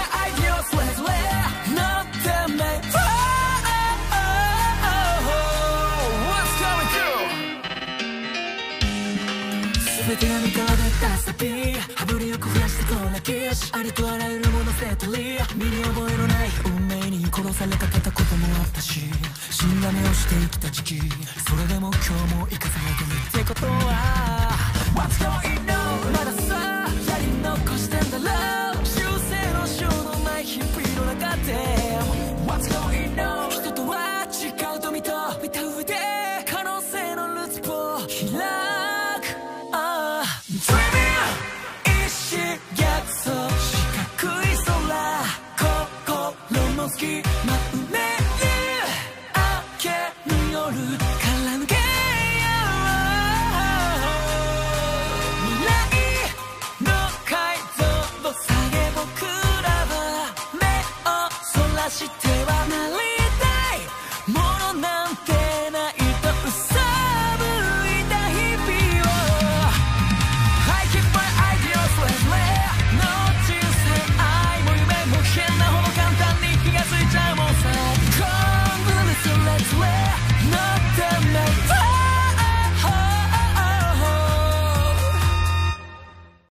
アイディアそれぞれなってめ全てが見かられたサビ羽振りよく増やしてこなきしありとあらゆるものセットリ身に覚えのない運命に殺されかけたこともあったし死んだ目をして生きた時期それでも今日も生かされてるってことは What's going on まださ